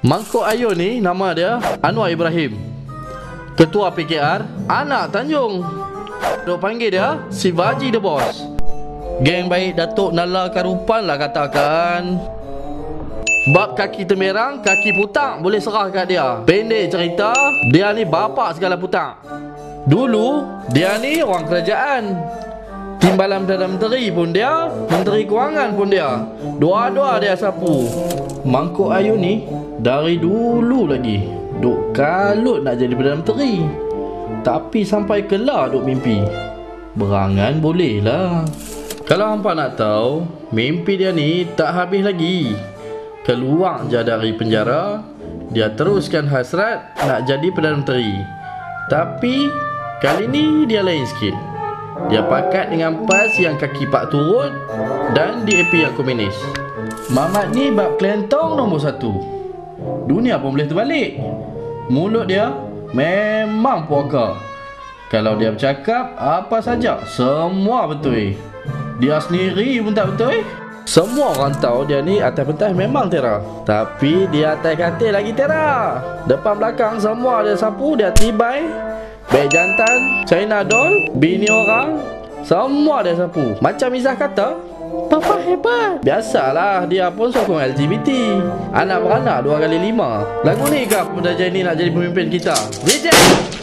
Mangkuk Ayun ni nama dia Anwar Ibrahim, Ketua PKR Anak Tanjung. Duk panggil dia Sivaji the Boss. Geng baik Datuk Nala Karupan lah katakan. Bab kaki temerang, kaki putak boleh serah kat dia. Pendek cerita, dia ni bapak segala putak. Dulu dia ni orang kerajaan. Timbalan Perdana Menteri pun dia, Menteri Kewangan pun dia. Dua-dua dia sapu. Mangkuk Ayun ni dari dulu lagi duk kalut nak jadi Perdana Menteri. Tapi sampai kelar duk mimpi. Berangan boleh lah. Kalau hampa nak tahu, mimpi dia ni tak habis lagi. Keluar je dari penjara, dia teruskan hasrat nak jadi Perdana Menteri. Tapi kali ni dia lain sikit. Dia pakat dengan PAS yang kaki pak turun dan DAP yang komunis. Mamat ni bab kelentong nombor 1. Dunia pun boleh terbalik. Mulut dia memang puaka. Kalau dia bercakap apa saja, semua betul. Dia sendiri pun tak betul. Semua orang tahu dia ni atas pentas memang tera. Tapi dia atas katil lagi tera. Depan belakang semua dia sapu, dia tibai. Baik jantan, China doll, bini orang, semua dia sapu. Macam Izzah kata, Papa hebat. Biasalah, dia pun sokong LGBT. Anak beranak 2 kali 5. Lagu ni kah Pemuda Jaya ni nak jadi pemimpin kita? Reject!